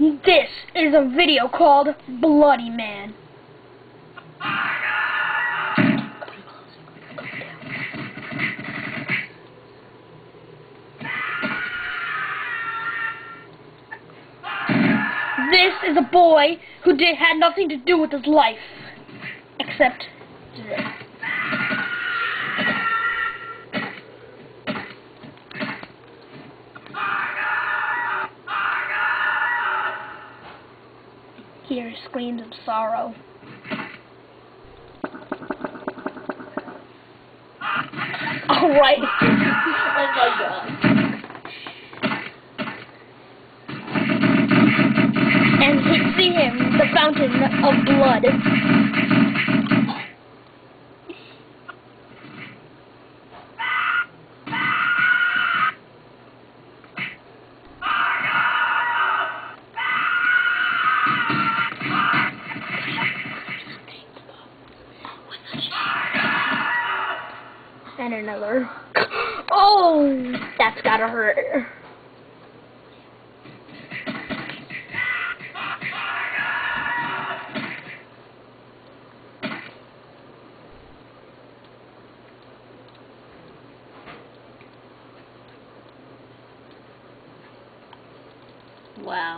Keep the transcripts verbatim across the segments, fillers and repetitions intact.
This is a video called Bloody Man. This is a boy who did had nothing to do with his life, except this. Here screams of sorrow. Alright. Oh my god. And we see him, the fountain of blood. And another. Oh, that's gotta hurt. Wow.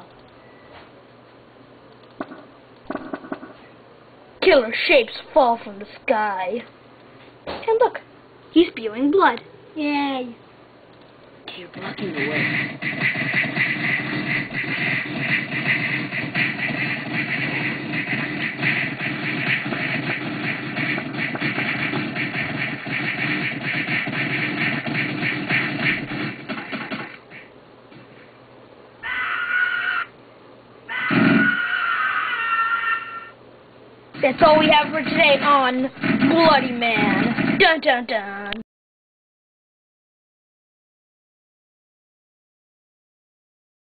Killer shapes fall from the sky. And look, he's spewing blood. Yay. You're blocking the way. That's all we have for today on Bloody Man. Dun dun dun.